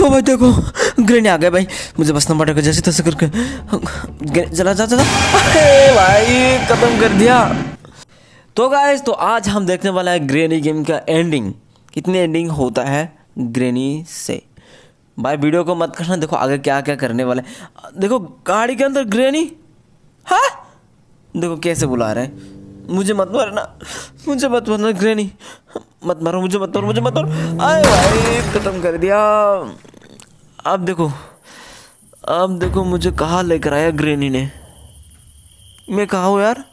तो भाई देखो ग्रेनी आ गया भाई, मुझे बसना पड़ेगा जैसे तैसे करके। चला जा चला, अरे भाई खत्म कर दिया। तो गाइस तो आज हम देखने वाला है ग्रेनी गेम का एंडिंग, कितनी एंडिंग होता है ग्रेनी से। भाई वीडियो को मत करना, देखो आगे क्या क्या करने वाले। देखो गाड़ी के अंदर ग्रेनी, हाँ देखो कैसे बुला रहे हैं, मुझे मत मारना, मुझे मत मारना ग्रेनी, मत मारो मुझे, मत मारो मुझे, मत मारो। आए भाई खत्म कर दिया। अब देखो मुझे कहाँ लेकर आया ग्रेनी ने। मैं कहाँ हूँ यार,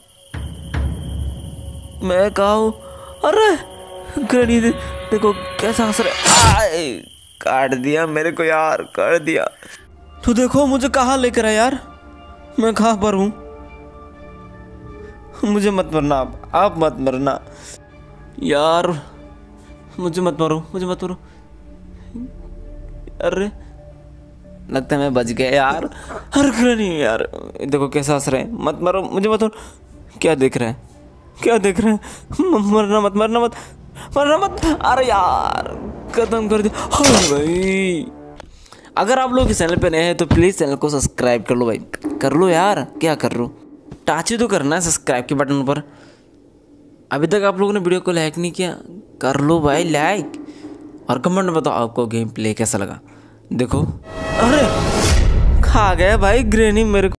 मैं कहाँ हूँ? अरे ग्रेनी देखो कैसा हंस रहा है, काट दिया मेरे को यार, कर दिया। तो देखो मुझे कहाँ लेकर आया यार, मैं कहाँ पर हूँ? मुझे मत मरना आप मत मरना यार, मुझे मत मारो मुझे मत मारो। अरे लगता है मैं बच गया यार। अरे नहीं यार, देखो कैसा हंस रहे हैं, मत मारो मुझे मत मारो। क्या देख रहे हैं, क्या देख रहे हैं? मरना मत मरना मत मरना मत। अरे यार खत्म कर दिया। हाँ भाई अगर आप लोग इस चैनल पे नए हैं तो प्लीज़ चैनल को सब्सक्राइब कर लो भाई, कर लो यार, क्या कर लो, टाच ही तो करना है सब्सक्राइब के बटन पर। अभी तक आप लोगों ने वीडियो को लाइक नहीं किया, कर लो भाई लाइक, और कमेंट में बताओ आपको गेम प्ले कैसा लगा। देखो अरे खा गया भाई ग्रेनी मेरे को।